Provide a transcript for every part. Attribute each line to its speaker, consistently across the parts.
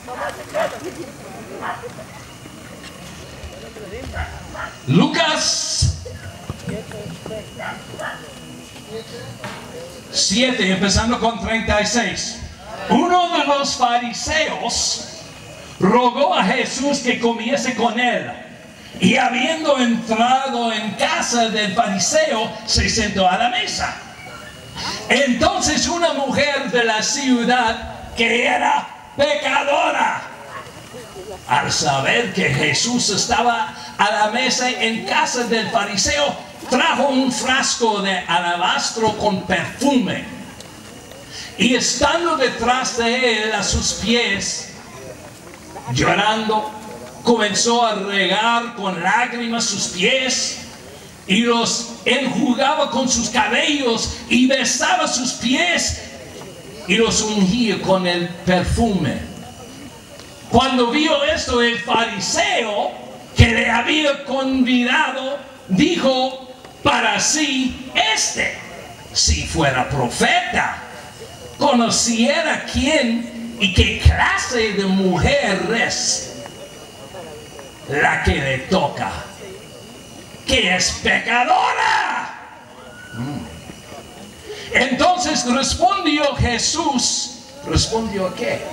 Speaker 1: Lucas 7, empezando con 36. Uno de los fariseos rogó a Jesús que comiese con él. Y habiendo entrado en casa del fariseo, se sentó a la mesa. Entonces una mujer de la ciudad, que era pecadora, al saber que Jesús estaba a la mesa en casa del fariseo, trajo un frasco de alabastro con perfume. Y estando detrás de él a sus pies, llorando, comenzó a regar con lágrimas sus pies y los enjugaba con sus cabellos y besaba sus pies y los ungía con el perfume. Cuando vio esto, el fariseo que le había convidado dijo para sí: si fuera profeta, conociera quién y qué clase de mujer es la que le toca, que es pecadora. Entonces respondió Jesús. ¿Respondió a qué?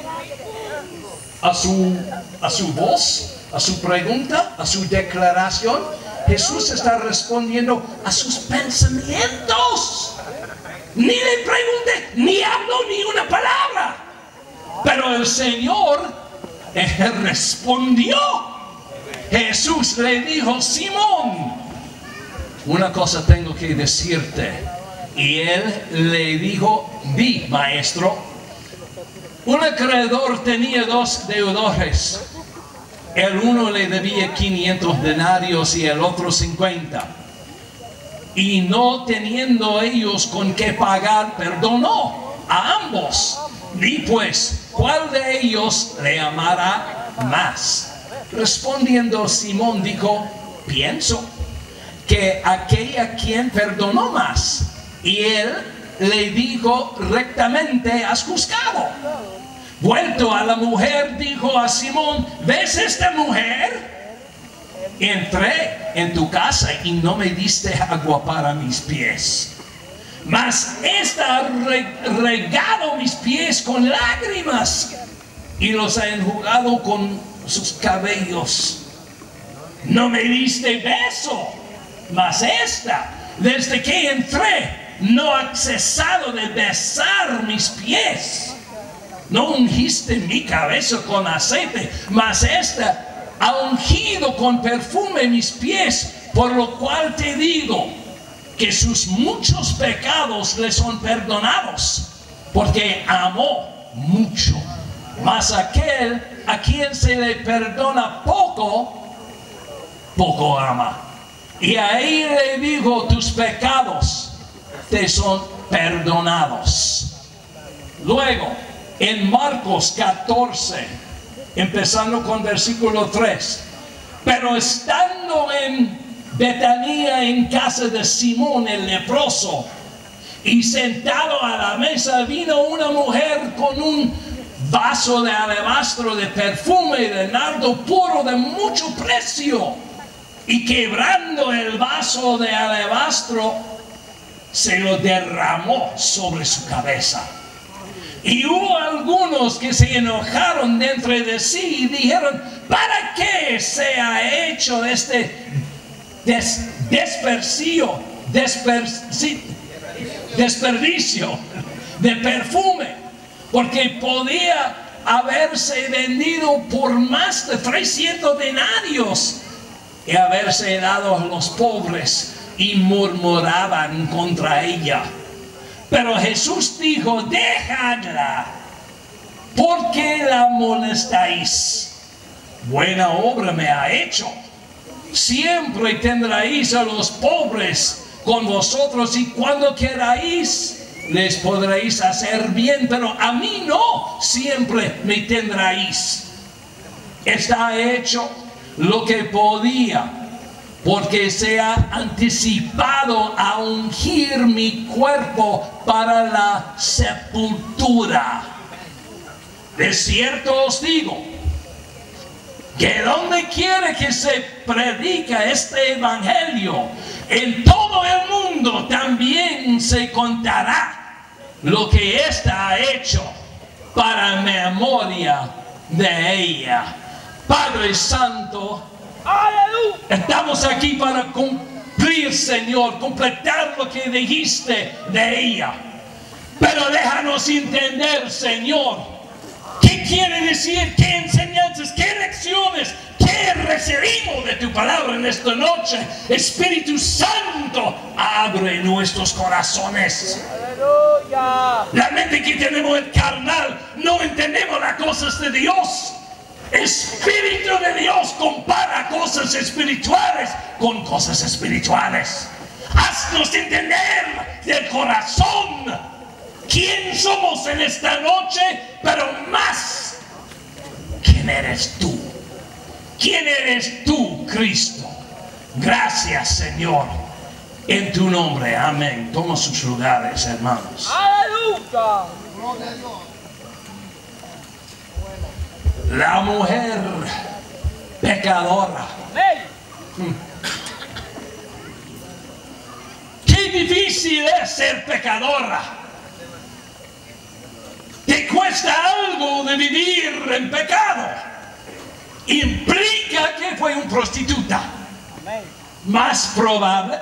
Speaker 1: A su voz, a su pregunta, a su declaración. Jesús está respondiendo a sus pensamientos. Ni le pregunté, ni habló ni una palabra. Pero el Señor respondió. Jesús le dijo: Simón, una cosa tengo que decirte. Y él le dijo: di, maestro. Un acreedor tenía 2 deudores. El uno le debía 500 denarios y el otro 50. Y no teniendo ellos con qué pagar, perdonó a ambos. Di pues, ¿cuál de ellos le amará más? Respondiendo Simón dijo: pienso que aquella quien perdonó más. Y él le dijo: rectamente has juzgado. Vuelto a la mujer, dijo a Simón: ¿ves esta mujer? Entré en tu casa y no me diste agua para mis pies, mas esta ha regado mis pies con lágrimas y los ha enjugado con sus cabellos. No me diste beso, mas esta, desde que entré, no ha cesado de besar mis pies. No ungiste mi cabeza con aceite, mas esta ha ungido con perfume mis pies. Por lo cual te digo que sus muchos pecados le son perdonados, porque amó mucho. Mas aquel a quien se le perdona poco, poco ama. Y ahí le digo: tus pecados te son perdonados. Luego, en Marcos 14, empezando con versículo 3. Pero estando en Betania, en casa de Simón el leproso, y sentado a la mesa, vino una mujer con un vaso de alabastro de perfume de nardo puro de mucho precio, y quebrando el vaso de alabastro, se lo derramó sobre su cabeza. Y hubo algunos que se enojaron dentro de sí y dijeron: ¿para qué se ha hecho este desperdicio de perfume? Porque podía haberse vendido por más de 300 denarios y haberse dado a los pobres. Y murmuraban contra ella. Pero Jesús dijo: dejadla, ¿por qué la molestáis? Buena obra me ha hecho. Siempre tendréis a los pobres con vosotros, y cuando queráis les podréis hacer bien, pero a mí no siempre me tendréis. Está hecho lo que podía, porque se ha anticipado a ungir mi cuerpo para la sepultura. De cierto os digo, que donde quiera que se predica este evangelio, en todo el mundo también se contará lo que ésta ha hecho para memoria de ella. Padre Santo, ¡aleluya! Estamos aquí para cumplir, Señor, completar lo que dijiste de ella. Pero déjanos entender, Señor, qué quiere decir, qué enseñanzas, qué lecciones, qué recibimos de tu palabra en esta noche. Espíritu Santo, abre nuestros corazones. ¡Aleluya! La mente que tenemos es carnal, no entendemos las cosas de Dios. Espíritu de Dios compara cosas espirituales con cosas espirituales. Haznos entender del corazón quién somos en esta noche, pero más, ¿quién eres tú? ¿Quién eres tú, Cristo? Gracias, Señor, en tu nombre, amén. Toma sus lugares, hermanos. ¡Aleluya! La mujer pecadora. Qué difícil es ser pecadora. Te cuesta algo de vivir en pecado. Implica que fue una prostituta. Más probable.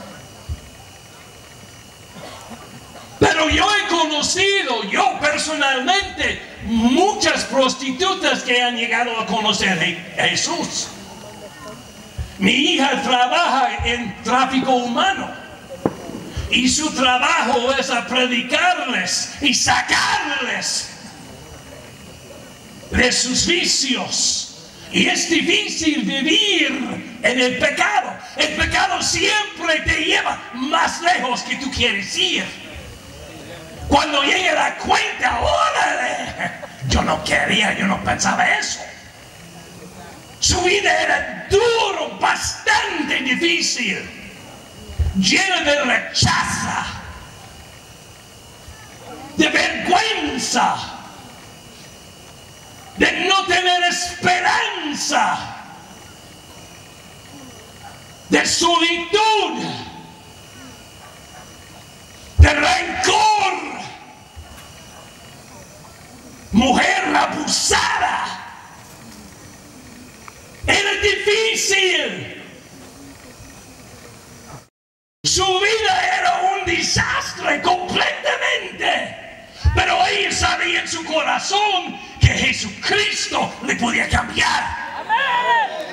Speaker 1: Pero yo he conocido, yo personalmente, muchas prostitutas que han llegado a conocer a Jesús. Mi hija trabaja en tráfico humano y su trabajo es a predicarles y sacarles de sus vicios. Y es difícil vivir en el pecado. El pecado siempre te lleva más lejos que tú quieres ir. Cuando llegue la cuenta, órale, yo no quería, yo no pensaba eso. Su vida era duro, bastante difícil, llena de rechazo, de vergüenza, de no tener esperanza, de solitud, de rencor, mujer abusada. Era difícil. Su vida era un desastre completamente. Pero ella sabía en su corazón que Jesucristo le podía cambiar. ¡Amén!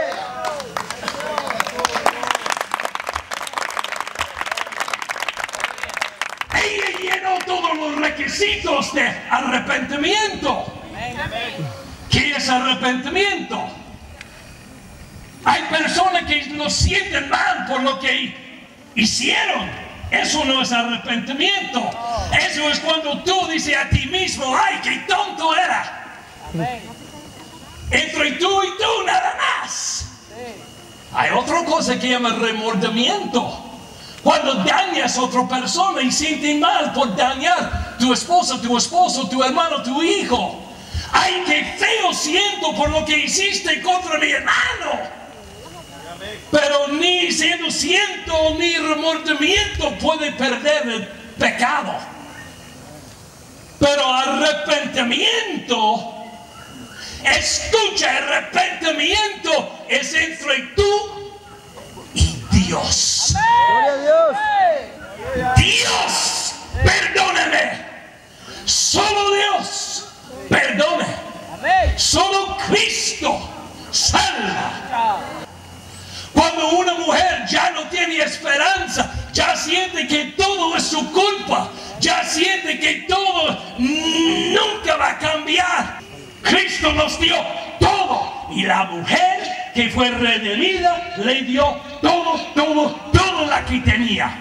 Speaker 1: Ella llenó todos los requisitos de arrepentimiento. ¿Qué es arrepentimiento? Hay personas que no sienten mal por lo que hicieron. Eso no es arrepentimiento. Eso es cuando tú dices a ti mismo, ¡ay, qué tonto era! Entre tú y tú nada más. Hay otra cosa que llama remordimiento. Cuando dañas a otra persona y sientes mal por dañar tu esposa, tu esposo, tu hermano, tu hijo. ¡Ay, qué feo siento por lo que hiciste contra mi hermano! Pero ni siento ni remordimiento puede perder el pecado. Pero arrepentimiento, escucha, arrepentimiento es entre tú y Dios. Dios, perdóname. Solo Dios perdone. Solo Cristo salva. Cuando una mujer ya no tiene esperanza, ya siente que todo es su culpa, ya siente que todo nunca va a cambiar. Cristo nos dio todo y la mujer que fue redimida le dio todo la que tenía.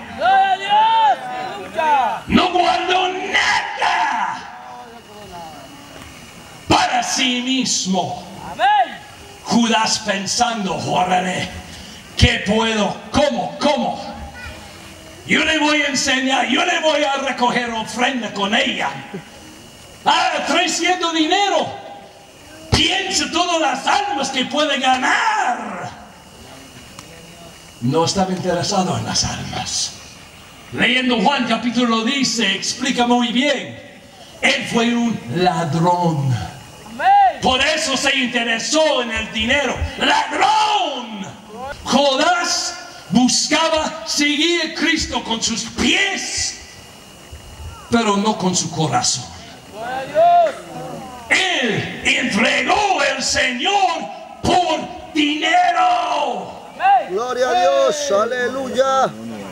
Speaker 1: No guardó nada para sí mismo. Judas pensando, órale, ¿qué puedo? ¿Cómo? Yo le voy a enseñar, yo le voy a recoger ofrenda con ella. Trayendo dinero. Piensa todas las almas que puede ganar. No estaba interesado en las almas. Leyendo Juan capítulo dice, explica muy bien. Él fue un ladrón. Por eso se interesó en el dinero. ¡Ladrón! Judas buscaba seguir a Cristo con sus pies, pero no con su corazón. Él entregó al Señor por dinero.
Speaker 2: Gloria a Dios, aleluya.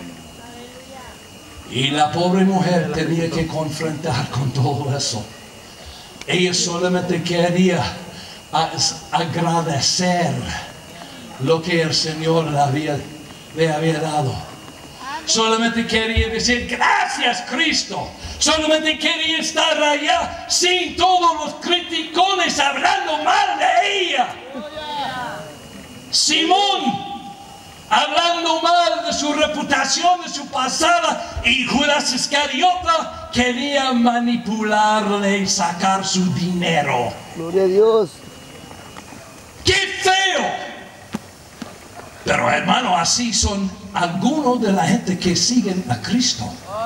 Speaker 1: Y la pobre mujer tenía que confrontar con todo eso. Ella solamente quería agradecer lo que el Señor le había dado. Solamente quería decir gracias, Cristo. Solamente quería estar allá sin todos los criticones hablando mal de ella. Simón hablando mal de su reputación, de su pasada, y Judas Iscariota quería manipularle y sacar su dinero.
Speaker 2: Gloria a Dios.
Speaker 1: ¡Qué feo! Pero hermano, así son algunos de la gente que siguen a Cristo.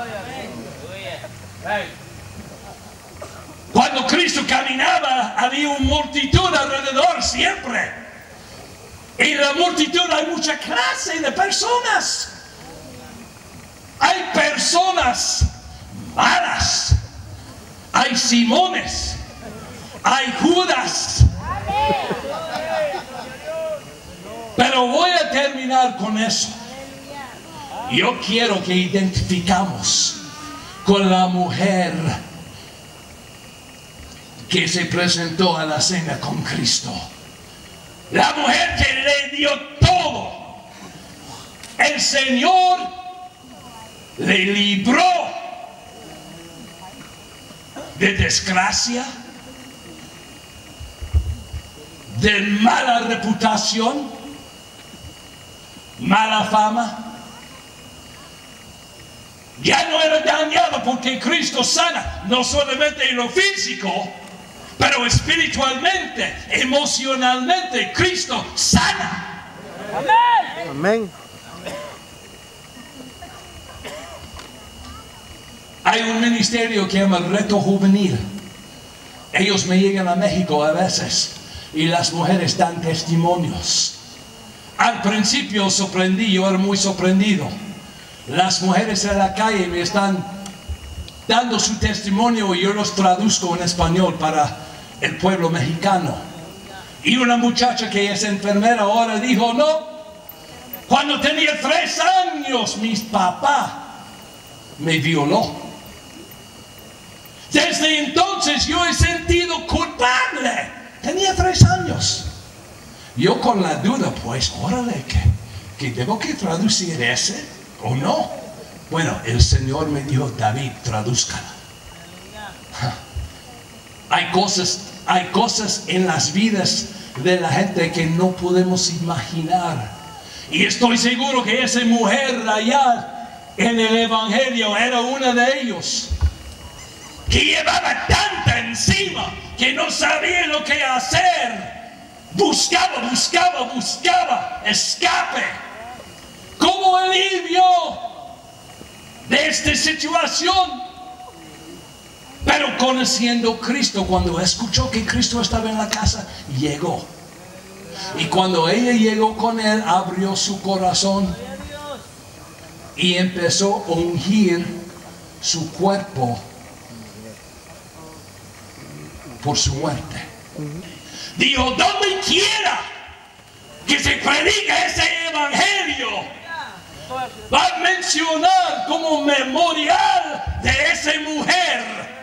Speaker 1: Cuando Cristo caminaba, había una multitud alrededor siempre. En la multitud hay mucha clase de personas. Hay personas malas. Hay Simones. Hay Judas. Pero voy a terminar con eso. Yo quiero que identificamos con la mujer que se presentó a la cena con Cristo. La mujer que le dio todo. El Señor le libró de desgracia, de mala reputación, mala fama. Ya no era dañado porque Cristo sana, no solamente en lo físico, pero espiritualmente, emocionalmente, Cristo sana.
Speaker 2: Amén. Amén.
Speaker 1: Hay un ministerio que se llama Reto Juvenil. Ellos me llegan a México a veces y las mujeres dan testimonios. Al principio sorprendí, yo era muy sorprendido. Las mujeres en la calle me están dando su testimonio y yo los traduzco en español para el pueblo mexicano. Y una muchacha que es enfermera ahora dijo, no, cuando tenía 3 años mi papá me violó. Desde entonces yo he sentido culpable. Tenía 3 años. Yo con la duda, pues, órale, que debo que traducir ese o no. Bueno, el Señor me dijo, David, tradúzcala. Hay cosas en las vidas de la gente que no podemos imaginar. Y estoy seguro que esa mujer allá en el Evangelio era una de ellos. Que llevaba tanta encima que no sabía lo que hacer. Buscaba escape. Como alivio de esta situación. Pero conociendo a Cristo, cuando escuchó que Cristo estaba en la casa, llegó. Y cuando ella llegó con él, abrió su corazón y empezó a ungir su cuerpo por su muerte. Dijo, donde quiera que se predica ese evangelio, va a mencionar como memorial de esa mujer